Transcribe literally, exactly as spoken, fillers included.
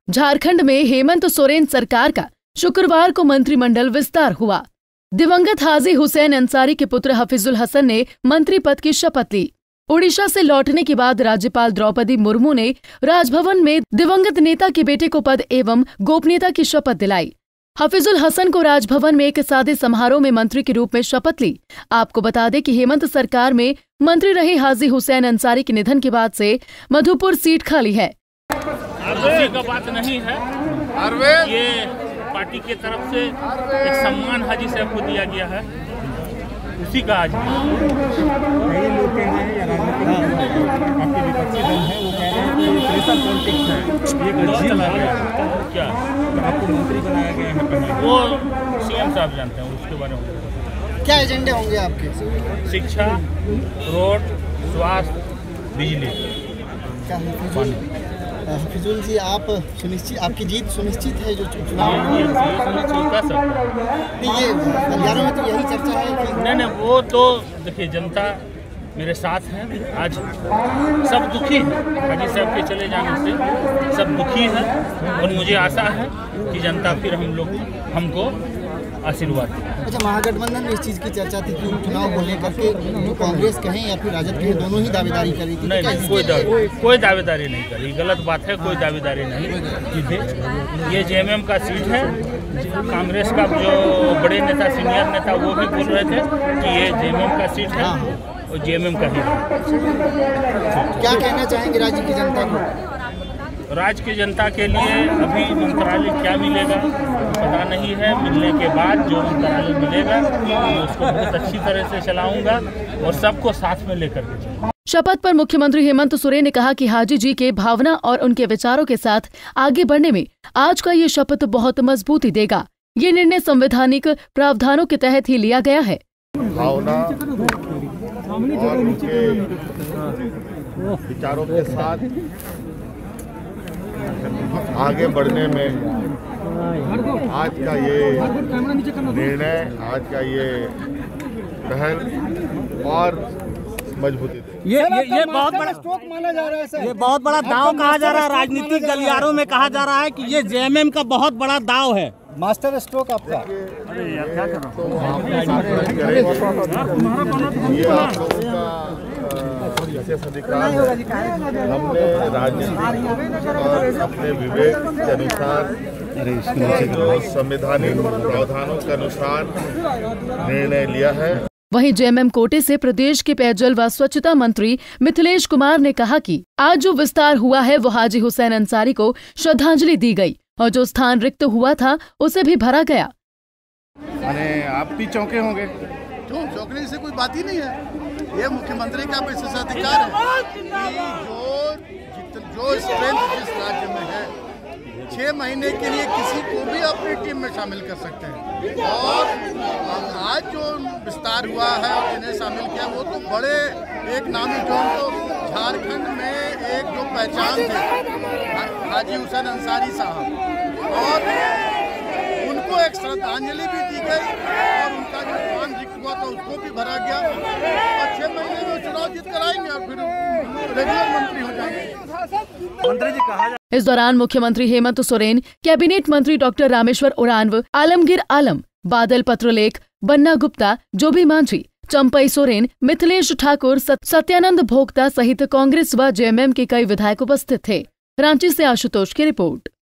झारखंड में हेमंत सोरेन सरकार का शुक्रवार को मंत्रिमंडल विस्तार हुआ। दिवंगत हाजी हुसैन अंसारी के पुत्र हफीजुल हसन ने मंत्री पद की शपथ ली। ओडिशा से लौटने के बाद राज्यपाल द्रौपदी मुर्मू ने राजभवन में दिवंगत नेता के बेटे को पद एवं गोपनीयता की शपथ दिलाई। हफीजुल हसन को राजभवन में एक सादे समारोह में मंत्री के रूप में शपथ ली। आपको बता दें कि हेमंत सरकार में मंत्री रहे हाजी हुसैन अंसारी के निधन के बाद से मधुपुर सीट खाली है। खुशी का बात नहीं है, ये पार्टी की तरफ से एक सम्मान हाजी साहब को दिया गया है, उसी का आज कई लोग कह रहे हैं या राजनीतिक आपके विपक्षी दल है वो कह रहे हैं कि प्रेशर पॉलिटिक्स है, ये गलत चला गया है। क्या तो आपको मंत्री बनाया गया है पहले, वो सीएम साहब जानते हैं उसके बारे में। क्या एजेंडे होंगे आपके? शिक्षा, रोड, स्वास्थ्य, बिजली, क्या हफीजुल जी, आप सुनिश्चित आपकी जीत सुनिश्चित है जो चुनाव ये सुनिश्चित कर सकते नहीं, ये गलियारों में तो यही चर्चा है कि नहीं नहीं वो तो देखिए जनता मेरे साथ है। आज सब दुखी है हाजी साहब के चले जाने से, सब दुखी है और मुझे आशा है कि जनता फिर हम लोग हमको आशीर्वाद दें। अच्छा, महागठबंधन में इस चीज़ की चर्चा थी कि उपचुनाव को लेकर के जो कांग्रेस कहें या फिर राजद कहें, दोनों ही दावेदारी करी थी। नहीं नहीं कोई दावे कोई दावेदारी नहीं करी, गलत बात है, कोई दावेदारी नहीं की थी। ये जेएमएम का सीट है। कांग्रेस का जो बड़े नेता सीनियर नेता वो भी बोल रहे थे कि ये जेएमएम का सीट है और जेएमएम का ही है। क्या कहना चाहेंगे राज्य की जनता को? राज्य की जनता के लिए अभी मंत्रालय क्या मिलेगा पता नहीं है। मिलने के बाद जो मंत्रालय मिलेगा मैं उसको बहुत अच्छी तरह से चलाऊंगा और सबको साथ में लेकर के चलाऊंगा। शपथ पर मुख्यमंत्री हेमंत सोरेन ने कहा कि हाजी जी के भावना और उनके विचारों के साथ आगे बढ़ने में आज का ये शपथ बहुत मजबूती देगा। ये निर्णय संवैधानिक प्रावधानों के तहत ही लिया गया है। भावना और उनके विचारों के साथ आगे बढ़ने में आज का ये निर्णय, आज का ये पहल और मजबूती दे। ये ये ये बहुत बड़ा स्ट्रोक माना जा रहा है सर। ये बहुत बड़ा दांव कहा जा रहा है। राजनीतिक गलियारों में कहा जा रहा है कि ये जेएमएम का बहुत बड़ा दांव है। मास्टर स्ट्रोक आपका। अरे यार क्या कर रहा हूँ, ये आप लोगों का विशेष अधिकार है। हमने राजनीति और अपने विवेक के अनुसार जो संवैधानिक प्रावधानों के अनुसार निर्णय लिया है। वहीं जेएमएम कोटे से प्रदेश के पेयजल व स्वच्छता मंत्री मिथिलेश कुमार ने कहा कि आज जो विस्तार हुआ है वो हाजी हुसैन अंसारी को श्रद्धांजलि दी गई और जो स्थान रिक्त हुआ था उसे भी भरा गया। अरे आप भी चौंके होंगे। क्यों चौंकने से कोई बात ही नहीं है। ये मुख्यमंत्री का विशेष अधिकार है कि जो जो स्ट्रेंथ जिस राज्य में है छह महीने के लिए किसी को भी अपनी टीम में शामिल कर सकते हैं। और आज जो विस्तार हुआ है और जिन्हें शामिल किया वो तो बड़े एक नामी जो तो झारखंड में एक जो पहचान थे हाजी हुसैन अंसारी साहब, और उनको एक श्रद्धांजलि भी दी गई और उनका जो स्थान रिक्त हुआ था उसको भी भरा गया और छह महीने में चुनाव जीत कर आएंगे और फिर रेगुलर मंत्री हो जाएंगे। मंत्री जी कहा इस दौरान मुख्यमंत्री हेमंत सोरेन, कैबिनेट मंत्री डॉक्टर रामेश्वर उरांव, आलमगीर आलम, बादल पत्रलेख, बन्ना गुप्ता, जोबी मांझी, चंपई सोरेन, मिथिलेश ठाकुर, सत्यानंद भोक्ता सहित कांग्रेस व जेएमएम के कई विधायक उपस्थित थे। रांची से आशुतोष की रिपोर्ट।